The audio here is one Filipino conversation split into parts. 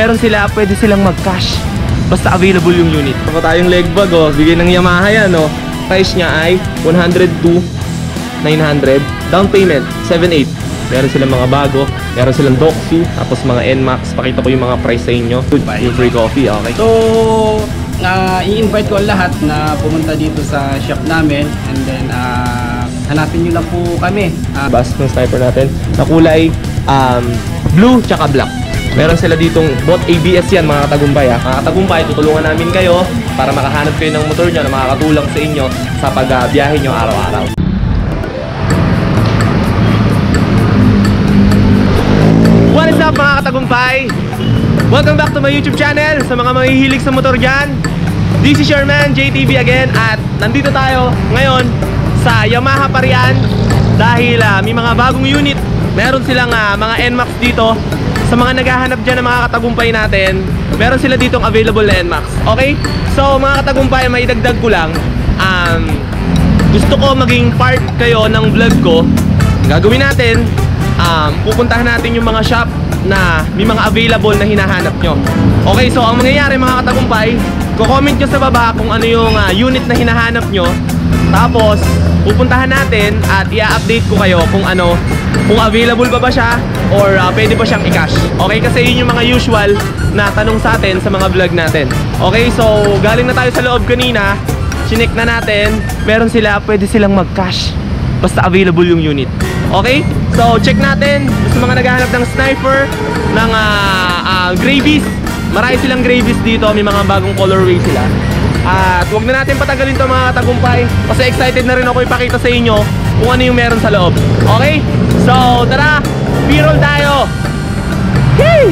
Meron sila, pwede silang mag-cash. Basta available yung unit. Ito pa tayong leg bag, oh. Bigay ng Yamaha yan, oh. Price niya ay 102,900. Down payment, 7,800. Meron silang mga bago. Meron silang Doxu. Tapos mga NMAX. Pakita ko yung mga price sa inyo. Yung free coffee, okay? So, i-invite ko lahat na pumunta dito sa shop namin. And then, hanapin nyo lang po kami. Bus ng sniper natin na kulay blue tsaka black. Meron sila ditong both ABS yan, mga katagumpay, ha. Mga katagumpay, tutulungan namin kayo para makahanap kayo ng motor nyo na makakatulong sa inyo sa pagbiyahe nyo araw-araw. What is up, mga katagumpay? Welcome back to my YouTube channel. Sa mga mahihilig sa motor dyan, this is your man, JTV again. At nandito tayo ngayon sa Yamaha Parian dahil may mga bagong unit. Meron silang mga NMAX dito. Sa mga naghahanap dyan ng mga katagumpay natin, meron sila ditong available na NMAX. Okay? So mga katagumpay, maidagdag ko lang, gusto ko maging part kayo ng vlog ko. Gagawin natin, pupuntahan natin yung mga shop na may mga available na hinahanap nyo. Okay, so ang mangyayari mga katagumpay, comment nyo sa baba kung ano yung unit na hinahanap nyo. Tapos pupuntahan natin at i-update ko kayo kung ano, kung available ba siya or pwede ba siyang i-cash. Okay, kasi yun yung mga usual na tanong sa atin sa mga vlog natin. Okay, so galing na tayo sa loob kanina, chinek na natin, meron sila, pwede silang mag-cash basta available yung unit. Okay, so check natin sa mga naghahanap ng sniper, ng Gravies. Marami silang Gravies dito, may mga bagong colorway sila. At huwag na natin patagalin to mga katagumpay kasi excited na rin ako ipakita sa inyo kung ano yung meron sa loob. Okay? So tara, B-roll tayo. Yay!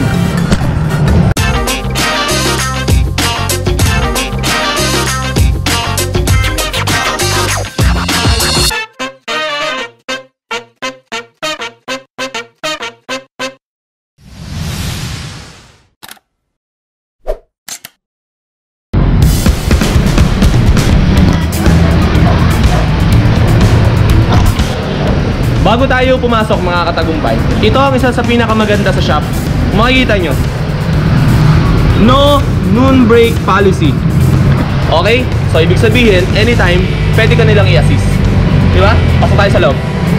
Bago tayo pumasok mga katagumpay, ito ang isa sa pinakamaganda sa shop. Makikita nyo, no noon break policy. Okay? So ibig sabihin, anytime pwede ka nilang i-assist. Diba? Pasok tayo sa loob.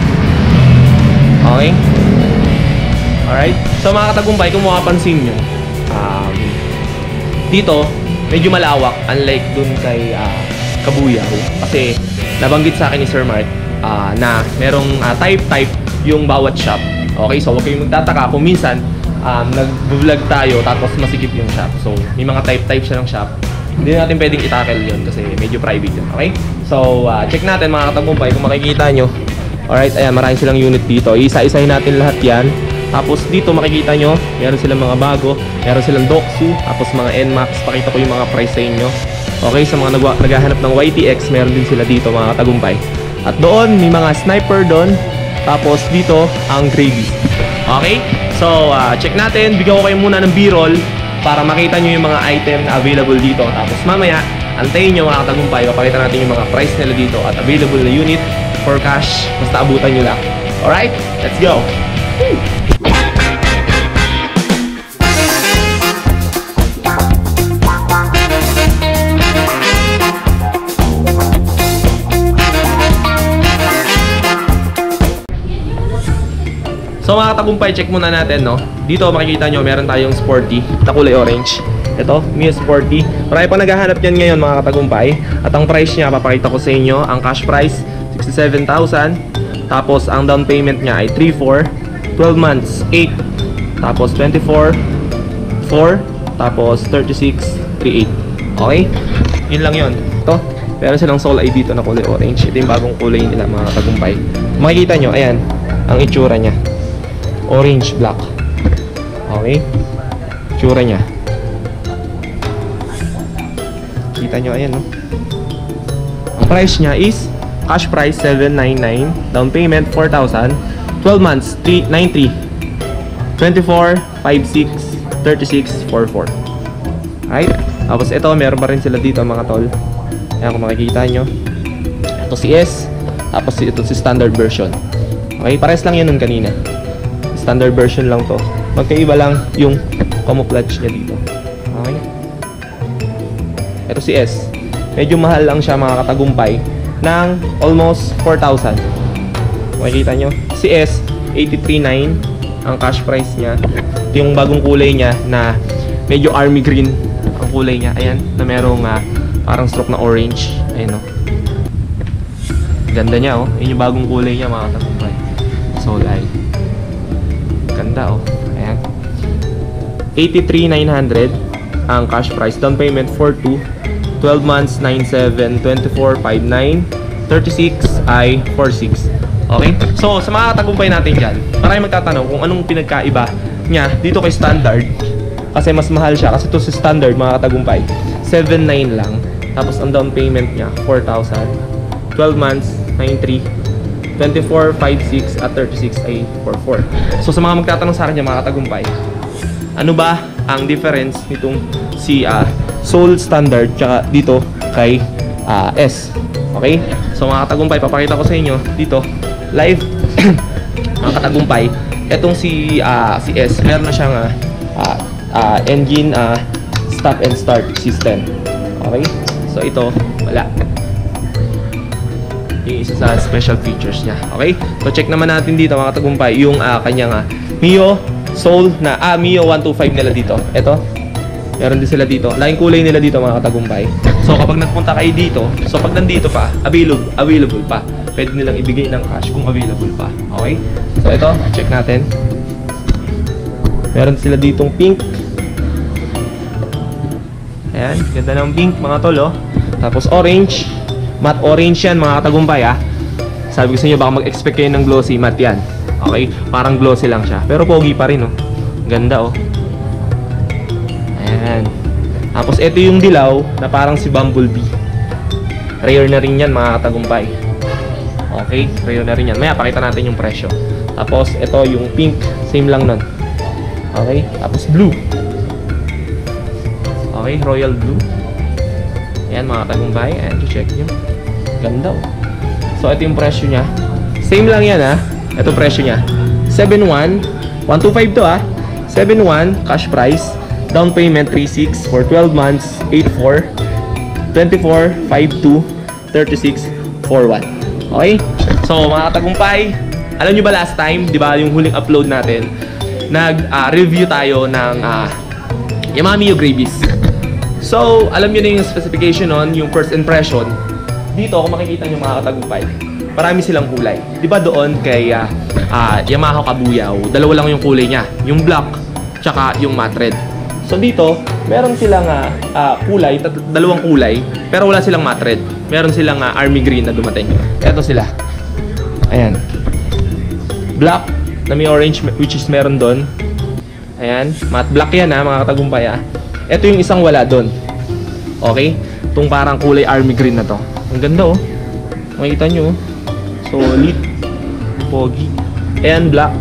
Okay? Alright? So mga katagumpay, kung makapansin nyo, dito medyo malawak, unlike dun kay Kabuyaw. Kasi nabanggit sa akin ni Sir Mark na merong type yung bawat shop. Okay, so huwag kayong magtataka kung minsan nag-vlog tayo tapos masikip yung shop. So may mga type siya ng shop. Hindi natin pwedeng i-tackle yun kasi medyo private yun. Okay, so check natin mga katagumpay kung makikita nyo. Alright, ayan, marami silang unit dito. Isa-isahin natin lahat yan. Tapos dito makikita nyo, meron silang mga bago, meron silang Doxu, tapos mga NMAX. Pakita ko yung mga price sa inyo. Okay, sa mga naghahanap ng YTX, meron din sila dito mga katagumpay. At doon, may mga sniper doon. Tapos dito, ang Gravies. Okay? So, check natin. Bigyan ko kayo muna ng B-roll para makita nyo yung mga item na available dito. Tapos mamaya, antayin nyo mga katagumpay. Papakita natin yung mga price nila dito at available na unit for cash. Basta abutan nyo lang. Alright? Let's go! So mga katagumpay, check muna natin, no? Dito makikita nyo, meron tayong sporty na kulay orange. Ito, Mio Sporty. Marami pa naghahanap yan ngayon mga katagumpay. At ang price niya, papakita ko sa inyo. Ang cash price, 67,000. Tapos ang down payment niya ay 3,400. 12 months, 8. Tapos 24, 4. Tapos 36, 38. Okay? Yun lang yun. Ito, meron silang Soul ID dito na kulay orange. Ito yung bagong kulay nila mga katagumpay. Makikita nyo, ayan, ang itsura niya. Orange black. Okay, tsura niya. Kita nyo, ayan, no? Ang price niya is cash price 799, down payment 4,000, 12 months 393, 24 56 36 44. Alright, tapos ito meron pa rin sila dito mga tol. Ayan, kung makikita nyo, ito si S, tapos ito si standard version. Okay, pares lang yun nun kanina. Standard version lang to. Magkaiba lang yung camouflage niya dito. Okay? Ito si S. Medyo mahal lang siya mga katagumpay ng almost 4,000. Makikita nyo. Si S, 83,900 ang cash price niya. Ito yung bagong kulay niya na medyo army green ang kulay niya. Ayan, na merong parang stroke na orange. Ayan o. Ganda niya oh. Yun yung bagong kulay niya mga katagumpay. Soul Eye. Ganda oh. Ayan. 83,900 ang cash price. Down payment 4,200. 12 months 9,700. 24 5,900. 36 ay 4,600. Okay? So, sa mga katagumpay natin dyan, maraming magtatanong kung anong pinagkaiba niya dito kay standard. Kasi mas mahal siya. Kasi ito sa standard, mga katagumpay, 7,900 lang. Tapos, ang down payment niya, 4,000. 12 months, 9,300. 24, 5,600 at 36 ay 4,400. So, sa mga magtatanong sa akin dyan, mga katagumpay, ano ba ang difference nitong si Soul Standard tsaka dito kay S? Okay? So, mga katagumpay, papakita ko sa inyo dito live mga katagumpay, etong si S, meron na siyang engine stop and start system. Okay? So ito, wala. Yung isa sa special features niya. Okay? So check naman natin dito mga katagumpay yung kanyang Mio Soul na Mio 125 nila dito. Ito. Meron din sila dito. Laking kulay nila dito mga katagumpay. So kapag nagpunta kayo dito, so pag nandito pa, available pa. Pwede nilang ibigay ng cash kung available pa. Okay? So ito, check natin. Meron sila ditong pink. Ayan, ganda ng pink mga tol oh. Tapos orange. Matte orange yan mga katagumpay Sabi ko sa inyo baka mag-expect kayo ng glossy. Matte yan. Okay? Parang glossy lang siya. Pero pogi pa rin oh. Ganda oh. Ayan. Tapos ito yung dilaw na parang si Bumblebee. Rare na rin yan mga katagumpay. Okay, rare na rin yan. Maya pakita natin yung presyo. Tapos ito yung pink, same lang nun. Okay, tapos blue. Okay, royal blue. Ayan mga katagumpay. Ayan, check nyo. Ganda oh. So ito yung presyo nya. Same lang yan Ito presyo nya 7,100. 125 to 7,100 cash price. Down payment 3,600 for 12 months 8,400. 24 5,200. 36 4,100. Okay? So mga katagumpay, alam nyo ba last time, di ba yung huling upload natin, nag-review tayo ng Yamaha Mio Gray Beast. So, alam nyo na yung specification nun, yung first impression. Dito, kung makikita nyo mga katagumpay, marami silang kulay. Di ba doon kay Yamaha Kabuyaw, dalawa lang yung kulay niya. Yung black, tsaka yung matte red. So dito, meron silang kulay, dalawang kulay, pero wala silang matte red. Meron silang army green na dumating. Ito sila. Ayan. Black na may orange which is meron doon. Ayan, matte black yan mga katagumpay Ito yung isang wala doon. Okay? Itong parang kulay army green na to. Ang ganda oh. Makikita nyo. Solid. Pogi. Ayan, black.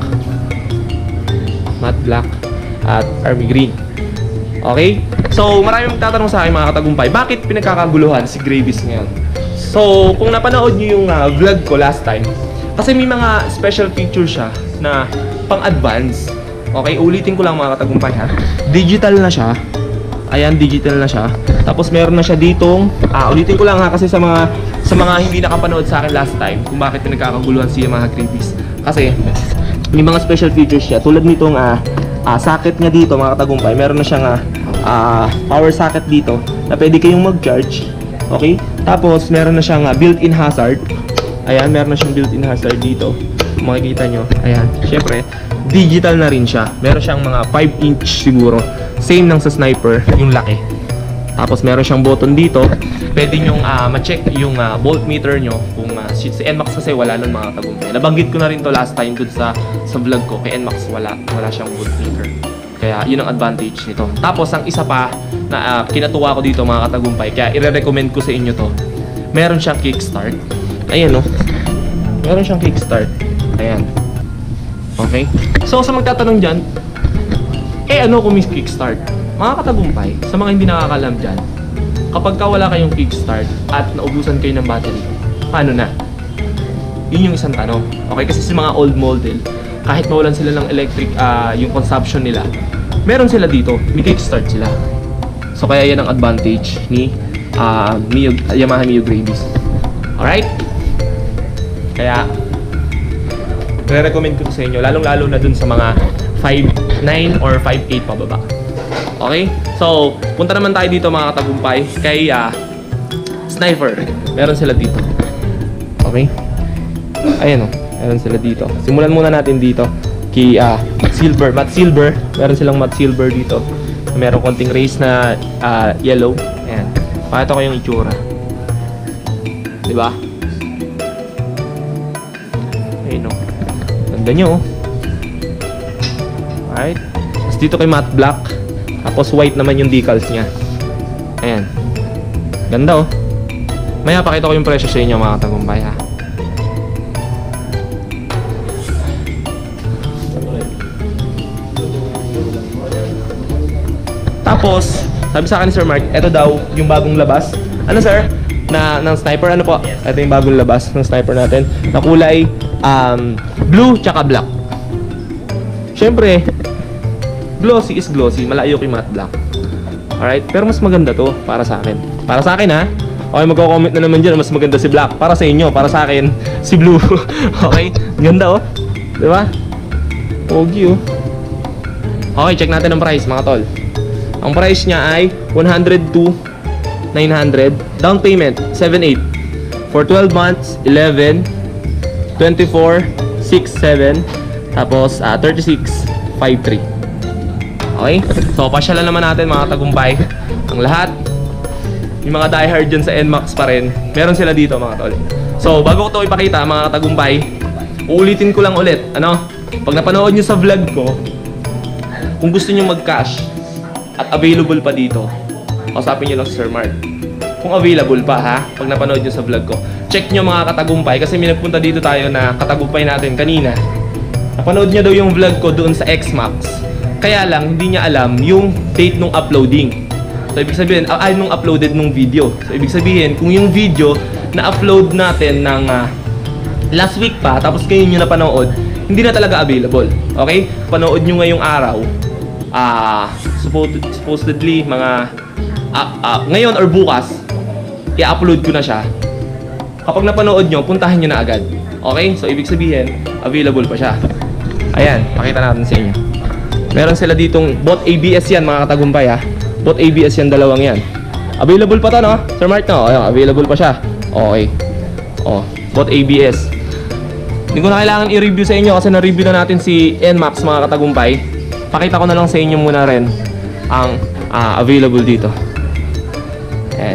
Matte black. At army green. Okay? So, maraming magtatanong sa akin mga katagumpay, bakit pinagkakaguluhan si Gray Beast ngayon? So, kung napanood nyo yung vlog ko last time, kasi may mga special feature siya na pang-advance. Okay? Ulitin ko lang mga katagumpay Digital na siya. Ayan, digital na siya. Tapos meron na siya ditong, ulitin ko lang kasi sa mga hindi nakapanood sa akin last time, kung bakit pinagkakaguluhan si Yamaha Gray Beast. Kasi, may mga special features siya. Tulad nitong socket niya dito mga katagumpay, meron na siyang power socket dito na pwede kayong mag-charge. Okay? Tapos meron na siyang built-in hazard. Ayan, meron na siyang built-in hazard dito. Kung makikita nyo. Ayan, syempre digital na rin siya. Meron siyang mga 5-inch siguro. Same ng sa Sniper, yung laki. Tapos meron siyang button dito. Pwede nyong ma-check yung voltmeter nyo. Kung si NMAX kasi wala nun mga katagumpay. Nabanggit ko na rin to last time dun sa vlog ko. Kay NMAX wala siyang voltmeter. Kaya yun ang advantage nito. Tapos ang isa pa na kinatuwa ko dito mga katagumpay, kaya i-recommend ko sa inyo to, meron siyang kickstart. Ayan oh. Meron siyang kickstart. Ayan. Okay? So sa magtatanong dyan, ano kung may kickstart? Mga katagumpay, sa mga hindi nakakalam dyan, kapag ka wala kayong kickstart at naubusan kayo ng battery, paano na? Yun yung isang tanong. Okay? Kasi sa mga old model, kahit mawalan sila ng electric, yung consumption nila, meron sila dito, may kickstart sila. So kaya yan ang advantage ni Yamaha Mio Gravis. Alright? Kaya re-recommend ko to sa inyo, lalong-lalo na dun sa mga 5'9 or 5'8 pababa. Okay? So, punta naman tayo dito mga katagumpay kay Sniper. Meron sila dito. Okay? Ayan o. Meron sila dito. Simulan muna natin dito kay Silver, Matte Silver. Meron silang Matte Silver dito. Meron konting race na yellow. Ayan. Pakita ko yung itsura. Diba? Ayun o. Ganda nyo o. Alright. Tapos dito kay Matte Black. Tapos white naman yung decals niya. Ayan. Ganda oh. Maya pakita ko yung presyo sa inyo mga katagumpay ha. Tapos, sabi sa akin ni Sir Mark, ito daw yung bagong labas. Ano sir? Ng Sniper, ano po? Ito yung bagong labas ng Sniper natin. Na kulay blue tsaka black. Syempre, glossy is glossy. Malayo kay matte black. Alright? Pero mas maganda to para sa akin. Para sa akin ha. Okay, magko-comment na naman dyan, mas maganda si black. Para sa inyo, para sa akin, si blue. Okay? Ganda oh. Diba? Pogi oh. Okay, check natin ang price mga tol. Ang price niya ay 102,900. Down payment, 7,800. For 12 months, 11, 24, 6, 7. Tapos, 36, 5,300. Okay? So, pasyalan naman natin mga tagumpay. Ang lahat, yung mga diehard dyan sa NMAX pa rin, meron sila dito mga tol. So, bago ko ito ipakita mga tagumpay, uulitin ko lang ulit. Ano? Pag napanood nyo sa vlog ko, kung gusto nyo mag-cash at available pa dito, kausapin nyo lang si Sir Mark. Kung available pa ha, pag napanood nyo sa vlog ko, check nyo mga katagumpay kasi may nagpunta dito tayo na katagumpay natin kanina. Napanood niya daw yung vlog ko doon sa XMAX. Kaya lang, hindi niya alam yung date nung uploading. So, ibig sabihin, nung uploaded nung video. So, ibig sabihin, kung yung video na-upload natin ng last week pa, tapos kayo nyo napanood, hindi na talaga available. Okay? Panood nyo ngayong araw, supposedly, mga ngayon or bukas, i-upload ko na siya. Kapag napanood nyo, puntahan nyo na agad. Okay? So, ibig sabihin, available pa siya. Ayan, pakita natin sa inyo. Meron sila ditong, bot ABS yan mga katagumpay ha. Bot ABS yan, dalawang yan. Available pa to no? Sir Mark no? Ayun, available pa siya. Okay. Oh, bot ABS. Hindi ko na kailangan i-review sa inyo kasi na-review na natin si NMAX mga katagumpay. Pakita ko na lang sa inyo muna rin ang available dito. Ayan.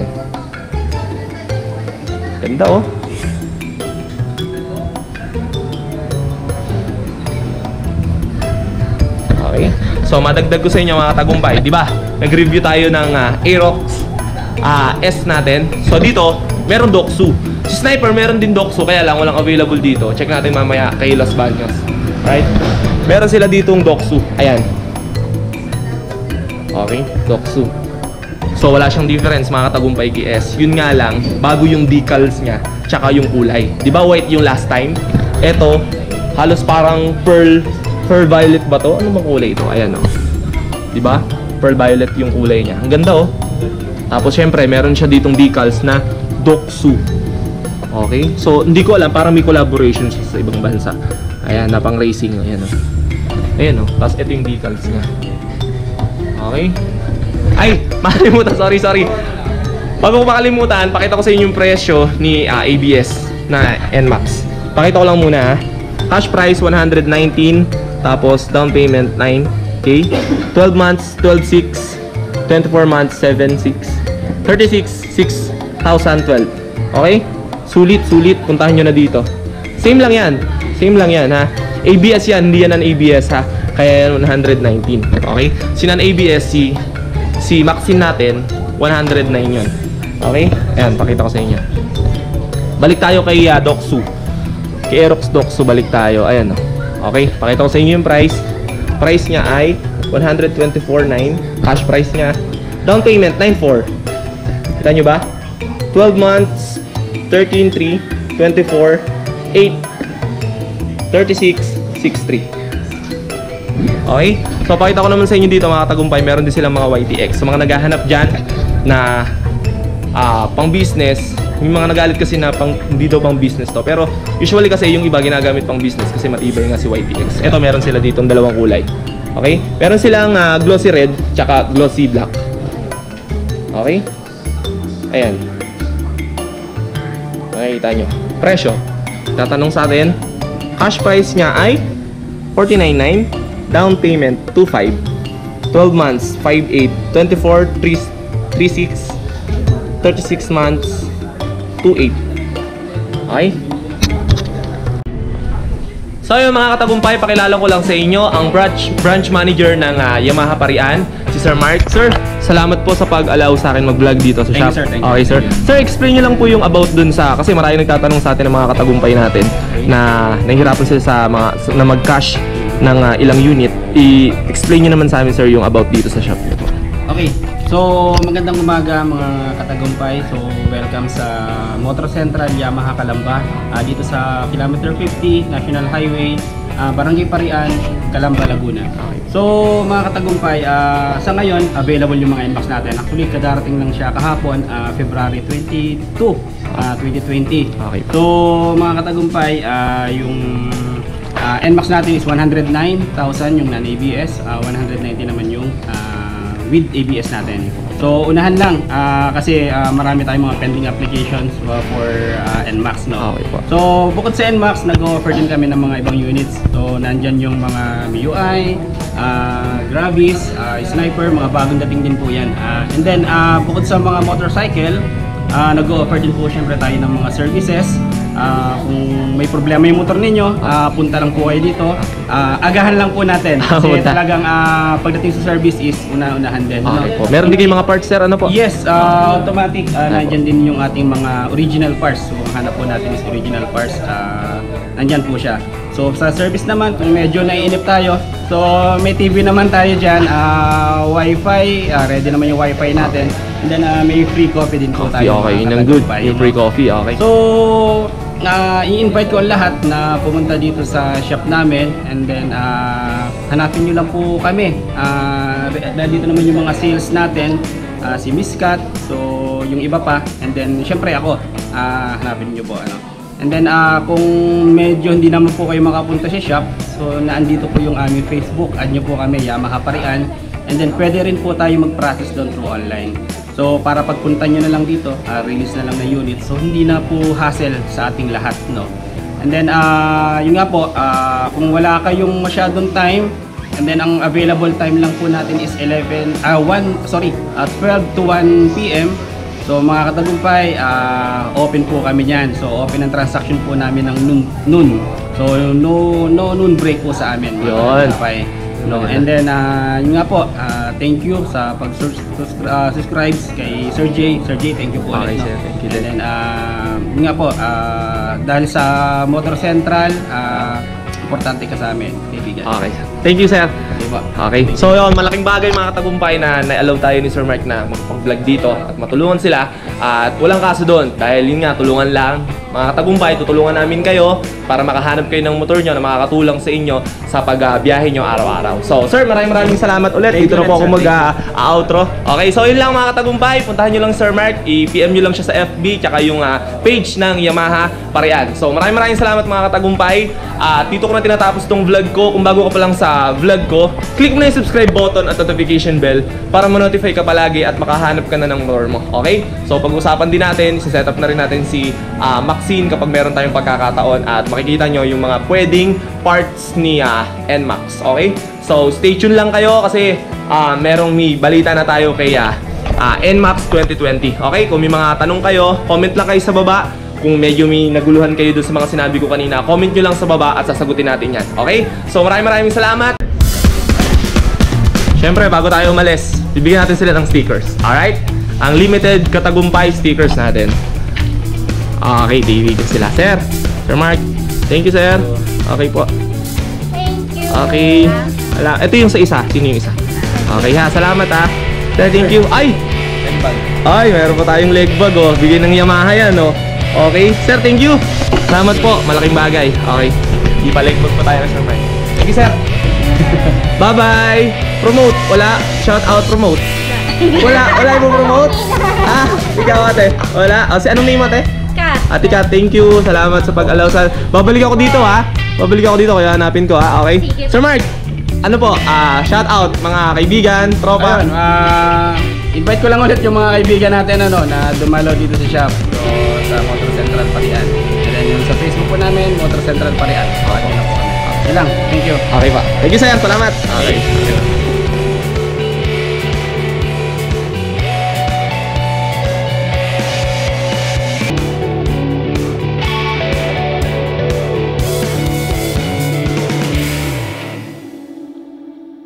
Ganda oh. Okay. So madagdag ko sa inyo mga tagumpay, di ba? Nag-review tayo ng Aerox S natin. So dito, meron Doxu. Si Sniper meron din Doxu, kaya lang walang available dito. Check natin mamaya kay Los Baños. Right? Meron sila ditong Doxu. Ayan. Okay, Doxu. So wala siyang difference mga katagumpay kay S. Yun nga lang, bago yung decals niya, tsaka yung kulay. Di ba white yung last time? Ito, halos parang pearl violet ba to? Ano bang kulay ito? Ayan o. Diba? Pearl violet yung kulay niya. Ang ganda oh. Tapos syempre, meron siya ditong decals na Doxu. Okay? So, hindi ko alam. Parang may collaboration siya sa ibang bansa. Ayan, na pang racing. Ayan o. Ayan o. Tapos ito yung decals niya. Okay? Ay! Makalimutan. Sorry. Bago ko makalimutan, pakita ko sa inyo yung presyo ni ABS na NMAX. Pakita ko lang muna ha. Cash price 119. Tapos down payment 9K, 12 months 12,600, 24 months 7,600, 36,612. Okay? Sulit, puntahan nyo na dito. Same lang yan ha. ABS yan, hindi yan ang ABS ha. Kaya yan 119. Okay? Sinan ABS si Maxine natin 109 yun. Okay? Ayan, pakita ko sa inyo. Balik tayo kay Doxu. Kay Aerox Doxu balik tayo. Ayan o. Okay, pakita ko sa inyo yung price. Price niya ay 124,900. Cash price niya. Down payment 9,400. Kita nyo ba? 12 months 13,300, 24,800, 36,612. 363. Okay? So, pakita ko naman sa inyo dito mga katagumpay, meron din silang mga YTX. So, mga naghahanap dyan na pang business, yung mga nagalit kasi na hindi daw pang business to. Pero, usually kasi yung iba ginagamit pang business kasi matibay nga si YTX. Ito, meron sila dito ng dalawang kulay. Okay? Meron silang glossy red, tsaka glossy black. Okay? Ayan. Makikita nyo. Presyo. Tatanong sa atin, cash price niya ay 49.9, down payment 2.5, 12 months 5.8, 24 3.6, 36 months 2.8. Okay? So yun mga katagumpay, pakilala ko lang sa inyo ang branch manager ng Yamaha Parian, si Sir Mark. Sir, salamat po sa pag-allow sa akin mag-vlog dito sa shop. Thank you, sir. Okay, sir. Sir, explain nyo lang po yung about dun sa, kasi marami nagtatanong sa atin ng mga katagumpay natin na nahihirapan sila sa mga na mag-cash ng ilang unit. I-explain nyo naman sa amin, sir, yung about dito sa shop nyo po. Okay, so magandang umaga mga katagumpay. So welcome sa Motor Central Yamaha Calamba, dito sa kilometer 50 National Highway, Barangay Parian, Calamba, Laguna. So mga katagumpay, sa ngayon available yung mga NMAX natin. Actually kadarating lang siya kahapon, February 22, 2020. Okay. So mga katagumpay, yung NMAX natin is 109,000 yung non-ABS, 190 naman yung with ABS natin. So unahan lang kasi marami tayong mga pending applications for NMAX, no. Okay po. So bukod sa NMAX, nag-offer din kami ng mga ibang units. So nandyan yung mga MIUI, Gravis, Sniper, mga bagong dating din po yan. And then bukod sa mga motorcycle, nag-offer din po syempre tayo ng mga services. Kung may problema yung motor ninyo, punta lang po kayo dito. Agahan lang po natin kasi talagang pagdating sa service is una-unahan din. Okay po. Meron din kayong mga parts, sir, ano po? Yes, automatic. Nandyan din yung ating mga original parts. So ang hanap po natin is original parts. Nandyan po siya. So sa service naman, kung medyo naiinip tayo, so may TV naman tayo dyan, Wi-Fi, ready naman yung Wi-Fi natin. And then may free coffee din po tayo. Okay, yun ang good. Yung free coffee, okay. So i-invite ko ang lahat na pumunta dito sa shop namin, and then hanapin nyo lang po kami. Nandito naman yung mga sales natin, si Miss Kat, so yung iba pa, and then syempre ako, hanapin nyo po ano. And then kung medyo hindi naman po kayo makapunta sa shop, so naandito po yung aming Facebook, add nyo po kami, Yamaha Parian, and then pwede rin po tayo mag-process doon through online. So para pagpunta nyo na lang dito, release na lang na unit, so hindi na po hassle sa ating lahat, no. And then yun nga po, kung wala kayong masyadong time, and then ang available time lang po natin is 12 to 1 PM. So mga katagumpay, open po kami niyan. So open ang transaction po namin ng noon. So no noon break po sa amin. Yun. No, and then yun nga po, thank you sa pag-subscribe kay Sir J. Sir J, thank you po Okay, ulit, no? sir, thank you. And then yun nga po, dahil sa Motor Central, importante ka sa amin, kaibigan. Okay. Thank you, sir. Diba? Okay. So yun, malaking bagay mga katagumpay na na-allow tayo ni Sir Mark na magpag-vlog dito at matulungan sila. At walang kaso doon dahil yun nga, tulungan lang. Mga katagumpay, tutulungan namin kayo para makahanap kayo ng motor nyo na makakatulong sa inyo sa pagbiyahe nyo araw-araw. So sir, maraming salamat ulit. Dito na po ako mag-outro. Okay, so yun lang mga katagumpay. Puntahan nyo lang Sir Mark. I-PM nyo lang siya sa FB tsaka yung page ng Yamaha Parian. So maraming salamat mga katagumpay. At dito ko na tinatapos tong vlog ko. Kung bago ka pa lang sa vlog ko, click mo na yung subscribe button at notification bell para ma-notify ka palagi at makahanap ka na ng motor mo. Okay? So pag-usapan din natin, set up na rin natin si Maxine kapag meron tayong pagkakataon at makikita nyo yung mga pwedeng parts ni NMAX. Okay? So stay tuned lang kayo kasi may balita na tayo kay NMAX 2020. Okay? Kung may mga tanong kayo, comment lang kayo sa baba. Kung medyo may naguluhan kayo doon sa mga sinabi ko kanina, comment nyo lang sa baba at sasagutin natin yan. Okay? So maraming salamat. Siyempre, bago tayo umalis, bibigyan natin sila ng stickers. Alright? Ang limited katagumpay stickers natin. Okay, bibigyan sila. Sir Mark, thank you, sir. Okay po. Thank you. Okay. Ito yung sa isa. Sino yung isa? Okay ha, salamat ha. Sir, thank you. Ay, meron pa tayong leg bag oh. Bigyan ng Yamaha yan oh. Okay, sir, thank you. Salamat po, malaking bagay. Okay, di pa leg bag pa tayo, Sir Mark. Thank you, sir. Bye-bye. Promote. Wala. Shout out, promote. Wala mo promote? Ah, ikaw ate. Wala. O, anong name ate? Kat. Ate Kat, thank you. Salamat sa pag-allow sa... Babalik ako dito ha. Babalik ako dito kaya hanapin ko ha. Okay? Sige. Sir Mark, ano po? Shout out mga kaibigan, tropa. Ayun, invite ko lang ulit yung mga kaibigan natin na dumalo dito sa shop. So, sa Motor Central Parian. And then yung sa Facebook po namin, Motor Central Parian. Okay na po kami. Yun lang. Thank you. Okay pa. Thank you sir. Salamat. Okay.